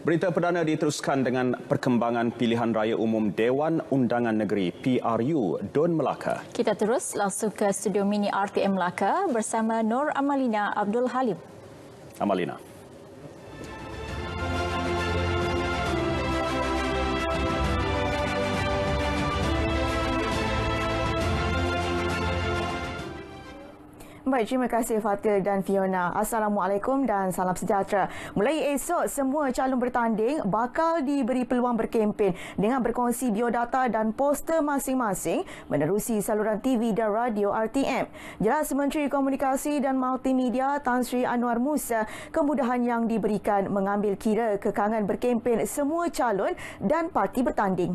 Berita perdana diteruskan dengan perkembangan pilihan raya umum Dewan Undangan Negeri PRU Dun Melaka. Kita terus langsung ke studio mini RTM Melaka bersama Nur Amalina Abdul Halim. Amalina. Baik, terima kasih Fatil dan Fiona. Assalamualaikum dan salam sejahtera. Mulai esok, semua calon bertanding bakal diberi peluang berkempen dengan berkongsi biodata dan poster masing-masing menerusi saluran TV dan radio RTM. Jelas Menteri Komunikasi dan Multimedia Tan Sri Anwar Musa, kemudahan yang diberikan mengambil kira kekangan berkempen semua calon dan parti bertanding.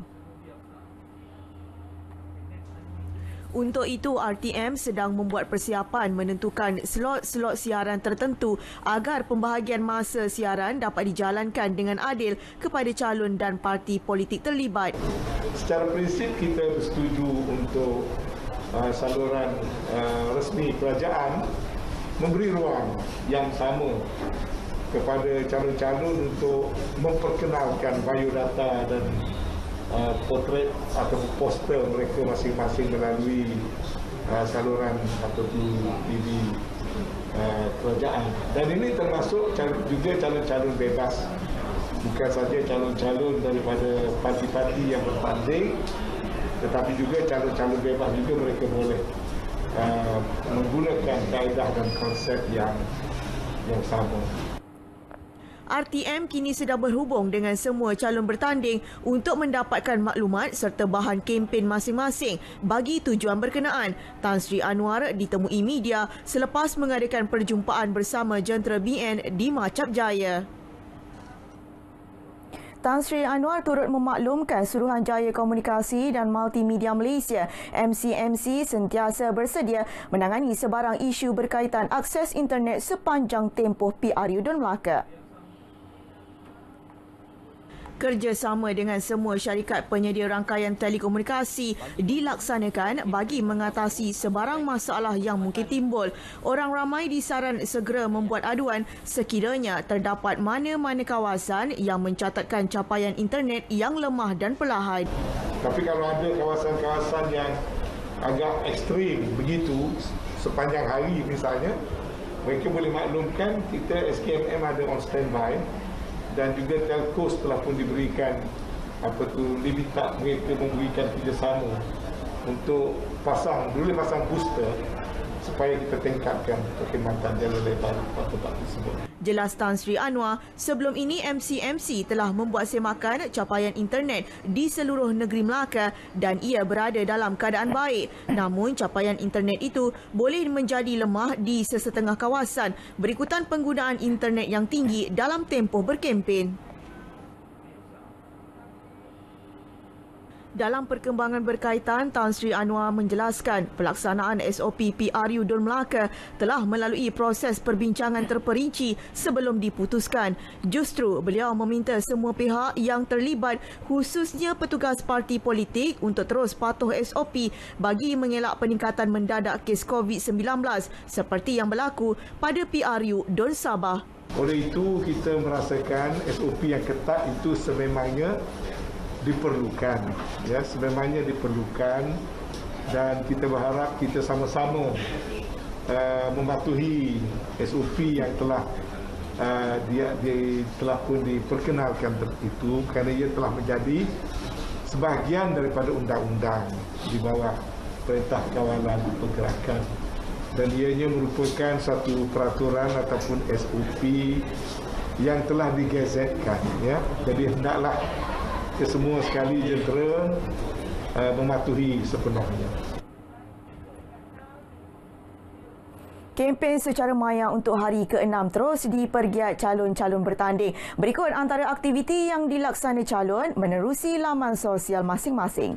Untuk itu, RTM sedang membuat persiapan menentukan slot-slot siaran tertentu agar pembahagian masa siaran dapat dijalankan dengan adil kepada calon dan parti politik terlibat. Secara prinsip kita bersetuju untuk saluran resmi kerajaan memberi ruang yang sama kepada calon-calon untuk memperkenalkan biodata dan potret atau poster mereka masing-masing melalui saluran ataupun TV kerajaan. Dan ini termasuk juga calon-calon bebas, bukan saja calon-calon daripada parti-parti yang bertanding, tetapi juga calon-calon bebas juga mereka boleh menggunakan kaedah dan konsep yang sama. RTM kini sedang berhubung dengan semua calon bertanding untuk mendapatkan maklumat serta bahan kempen masing-masing bagi tujuan berkenaan. Tan Sri Anwar ditemui media selepas mengadakan perjumpaan bersama jentera BN di Macap Jaya. Tan Sri Anwar turut memaklumkan Suruhanjaya Komunikasi dan Multimedia Malaysia MCMC sentiasa bersedia menangani sebarang isu berkaitan akses internet sepanjang tempoh PRU Dun Melaka. Kerjasama dengan semua syarikat penyedia rangkaian telekomunikasi dilaksanakan bagi mengatasi sebarang masalah yang mungkin timbul. Orang ramai disaran segera membuat aduan sekiranya terdapat mana-mana kawasan yang mencatatkan capaian internet yang lemah dan perlahan. Tapi kalau ada kawasan-kawasan yang agak ekstrim begitu sepanjang hari misalnya, mereka boleh maklumkan kita SKMM ada on standby. Dan juga telco telah pun diberikan limita mereka memberikan kerjasama untuk pasang booster supaya kita tingkatkan perkhidmatan jalan lebar tempat tersebut. Jelas Tan Sri Anwar, sebelum ini MCMC telah membuat semakan capaian internet di seluruh negeri Melaka dan ia berada dalam keadaan baik. Namun capaian internet itu boleh menjadi lemah di sesetengah kawasan berikutan penggunaan internet yang tinggi dalam tempoh berkempen. Dalam perkembangan berkaitan, Tan Sri Anwar menjelaskan pelaksanaan SOP PRU Dun Melaka telah melalui proses perbincangan terperinci sebelum diputuskan. Justru beliau meminta semua pihak yang terlibat khususnya petugas parti politik untuk terus patuh SOP bagi mengelak peningkatan mendadak kes COVID-19 seperti yang berlaku pada PRU Dun Sabah. Oleh itu kita merasakan SOP yang ketat itu sememangnya diperlukan, sememangnya diperlukan dan kita berharap kita sama-sama mematuhi SOP yang telah telah pun diperkenalkan itu kerana ia telah menjadi sebahagian daripada undang-undang di bawah Perintah Kawalan Pergerakan dan ianya merupakan satu peraturan ataupun SOP yang telah digazetkan, jadi hendaklah semua sekali jentera mematuhi sepenuhnya. Kempen secara maya untuk hari ke-6 terus dipergiat calon-calon bertanding. Berikut antara aktiviti yang dilaksana calon menerusi laman sosial masing-masing.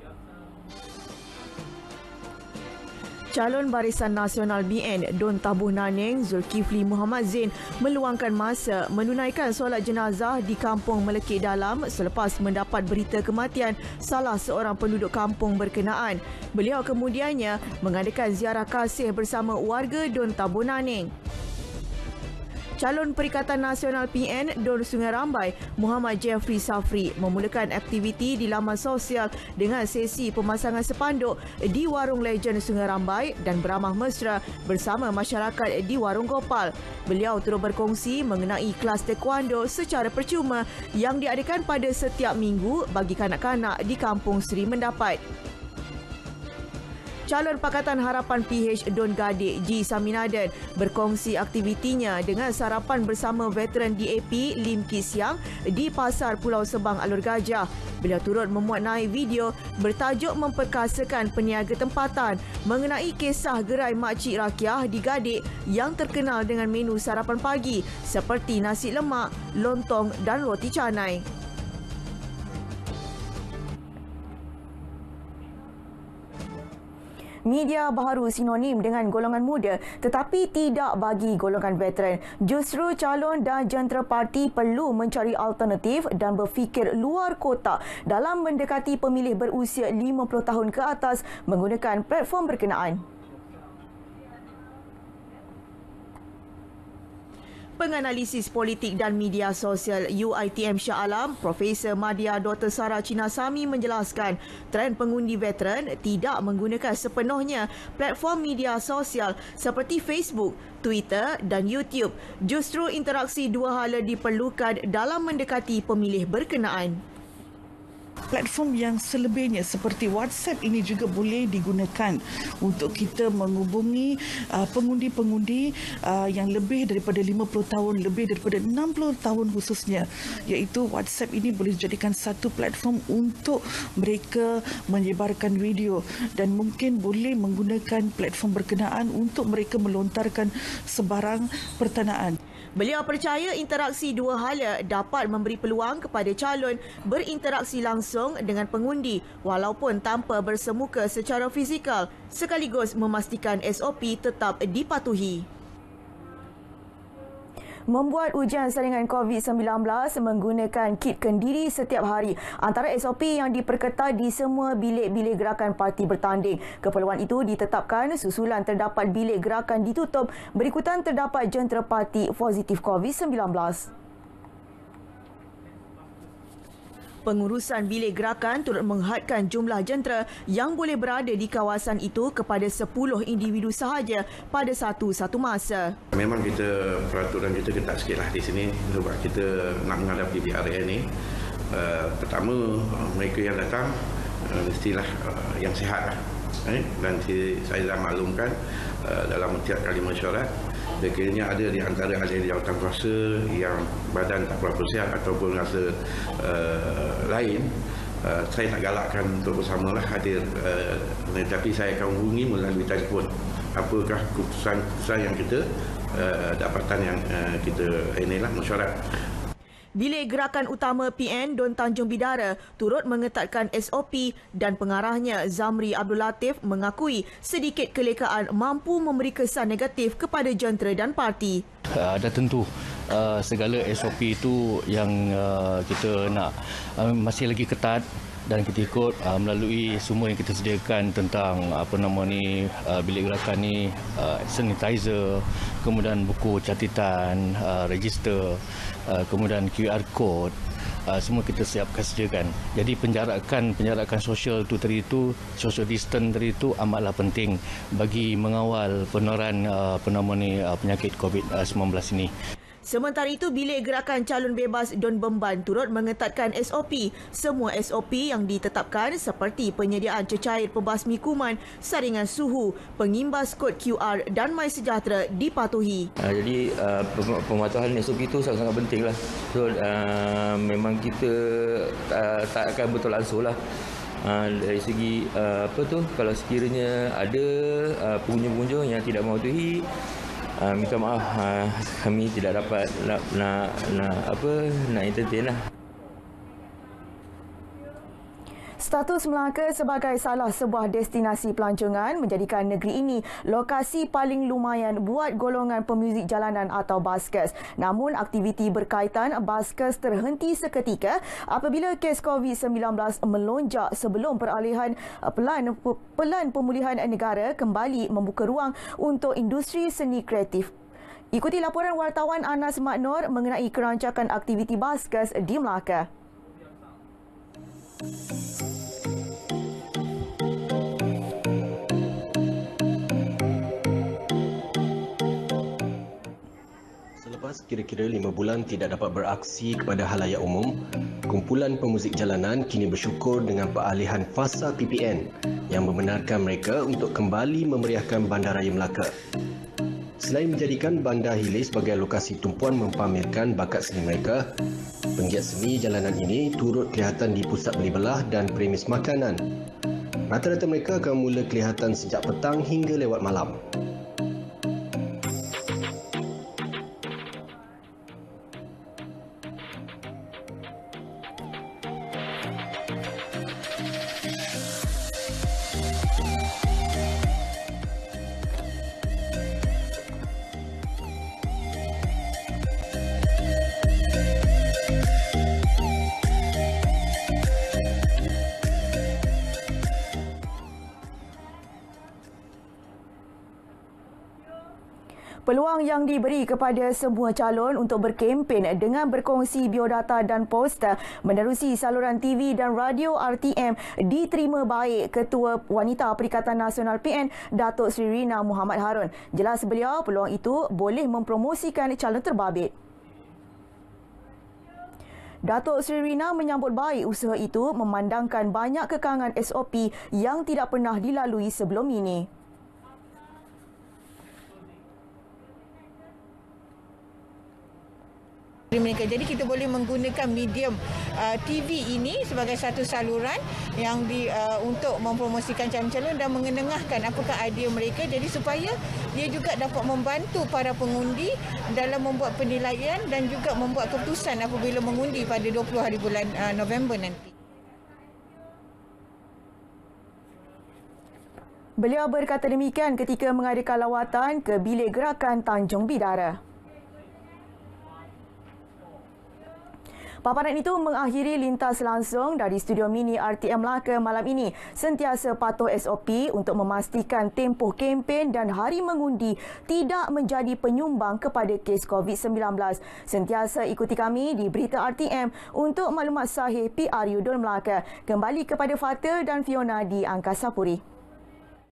Calon Barisan Nasional BN Dun Tabuh Naneng Zulkifli Muhammad Zain meluangkan masa menunaikan solat jenazah di Kampung Melekit Dalam selepas mendapat berita kematian salah seorang penduduk kampung berkenaan. Beliau kemudiannya mengadakan ziarah kasih bersama warga Dun Tabuh Naneng. Calon Perikatan Nasional PN Don Sungai Rambai, Muhammad Jeffrey Safri, memulakan aktiviti di laman sosial dengan sesi pemasangan sepanduk di Warung Legend Sungai Rambai dan beramah mesra bersama masyarakat di Warung Gopal. Beliau turut berkongsi mengenai kelas taekwondo secara percuma yang diadakan pada setiap minggu bagi kanak-kanak di Kampung Seri Mendapat. Calon Pakatan Harapan PH Don Gadik G. Saminadan berkongsi aktivitinya dengan sarapan bersama veteran DAP Lim Kit Siang di Pasar Pulau Sebang Alur Gajah. Beliau turut memuat naik video bertajuk memperkasakan peniaga tempatan mengenai kisah gerai makcik rakyat di Gadik yang terkenal dengan menu sarapan pagi seperti nasi lemak, lontong dan roti canai. Media baharu sinonim dengan golongan muda tetapi tidak bagi golongan veteran. Justru calon dan jentera parti perlu mencari alternatif dan berfikir luar kotak dalam mendekati pemilih berusia 50 tahun ke atas menggunakan platform berkenaan. Penganalisis politik dan media sosial UiTM Shah Alam, Profesor Madya Dr. Sarah Chinasamy menjelaskan trend pengundi veteran tidak menggunakan sepenuhnya platform media sosial seperti Facebook, Twitter dan YouTube. Justru interaksi dua hala diperlukan dalam mendekati pemilih berkenaan. Platform yang selebihnya seperti WhatsApp ini juga boleh digunakan untuk kita menghubungi pengundi-pengundi yang lebih daripada 50 tahun, lebih daripada 60 tahun khususnya. Iaitu WhatsApp ini boleh dijadikan satu platform untuk mereka menyebarkan video dan mungkin boleh menggunakan platform berkenaan untuk mereka melontarkan sebarang pertanyaan. Beliau percaya interaksi dua hala dapat memberi peluang kepada calon berinteraksi langsung dengan pengundi walaupun tanpa bersemuka secara fizikal sekaligus memastikan SOP tetap dipatuhi. Membuat ujian saringan COVID-19 menggunakan kit kendiri setiap hari antara SOP yang diperketat di semua bilik-bilik gerakan parti bertanding. Keperluan itu ditetapkan susulan terdapat bilik gerakan ditutup berikutan terdapat jentera parti positif COVID-19. Pengurusan bilik gerakan turut menghadkan jumlah jentera yang boleh berada di kawasan itu kepada 10 individu sahaja pada satu masa. Memang kita peraturan kita ketat sikitlah di sini sebab kita nak menghadapi PRN ni. Pertama, mereka yang datang mestilah yang sihat lah. Dan saya dah maklumkan dalam setiap kali mesyuarat sekiranya ada di antara ahli jawatan kuasa yang badan tak berapa sihat ataupun rasa lain, saya nak galakkan untuk bersamalah hadir, tapi saya akan hubungi melalui telefon apakah keputusan yang kita dapatan yang kita inilah mesyuarat. Bilik Gerakan Utama PN Don Tanjung Bidara turut mengetatkan SOP dan pengarahnya Zamri Abdul Latif mengakui sedikit kelekaan mampu memberi kesan negatif kepada jentera dan parti. Ada tentu segala SOP itu yang kita nak masih lagi ketat dan kita ikut melalui semua yang kita sediakan tentang bilik gerakan ni, sanitizer, kemudian buku catatan, register, kemudian QR code, semua kita sediakan. Jadi penjarakan sosial itu social distance tadi itu amatlah penting bagi mengawal penularan penyakit COVID-19 ini. Sementara itu, Bilik Gerakan Calon Bebas Don Bemban turut mengetatkan SOP. Semua SOP yang ditetapkan seperti penyediaan cecair pembasmi kuman, saringan suhu, pengimbas kod QR dan MySejahtera dipatuhi. Jadi pematuhan SOP itu sangat-sangat penting lah. So, memang kita tak akan betul langsung lah. Dari segi kalau sekiranya ada pengunjung-pengunjung yang tidak mematuhi, minta maaf, kami tidak dapat nak entertain lah. Status Melaka sebagai salah sebuah destinasi pelancongan menjadikan negeri ini lokasi paling lumayan buat golongan pemuzik jalanan atau baskers. Namun aktiviti berkaitan baskers terhenti seketika apabila kes COVID-19 melonjak sebelum peralihan pelan pemulihan negara kembali membuka ruang untuk industri seni kreatif. Ikuti laporan wartawan Anas Maknur mengenai kerancakan aktiviti Baskers di Melaka. Selepas kira-kira 5 bulan tidak dapat beraksi kepada halayak umum, kumpulan pemuzik jalanan kini bersyukur dengan peralihan fasa PPN yang membenarkan mereka untuk kembali memeriahkan Bandaraya Melaka. Selain menjadikan Bandar Hilir sebagai lokasi tumpuan mempamerkan bakat seni mereka, penggiat seni jalanan ini turut kelihatan di pusat beli belah dan premis makanan. Rata-rata mereka akan mula kelihatan sejak petang hingga lewat malam. Peluang yang diberi kepada semua calon untuk berkempen dengan berkongsi biodata dan poster menerusi saluran TV dan radio RTM diterima baik Ketua Wanita Perikatan Nasional PN, Datuk Seri Rina Muhammad Harun. Jelas beliau, peluang itu boleh mempromosikan calon terbabit. Datuk Seri Rina menyambut baik usaha itu memandangkan banyak kekangan SOP yang tidak pernah dilalui sebelum ini. Mereka. Jadi kita boleh menggunakan medium TV ini sebagai satu saluran yang untuk mempromosikan calon-calon dan mengenengahkan apakah idea mereka, jadi supaya dia juga dapat membantu para pengundi dalam membuat penilaian dan juga membuat keputusan apabila mengundi pada 20 hari bulan November nanti. Beliau berkata demikian ketika mengadakan lawatan ke Bilik Gerakan Tanjung Bidara. Paparan itu mengakhiri lintas langsung dari studio mini RTM Melaka malam ini. Sentiasa patuh SOP untuk memastikan tempoh kempen dan hari mengundi tidak menjadi penyumbang kepada kes COVID-19. Sentiasa ikuti kami di Berita RTM untuk maklumat sahih PRU Don Melaka. Kembali kepada Fatil dan Fiona di Angkasa Puri.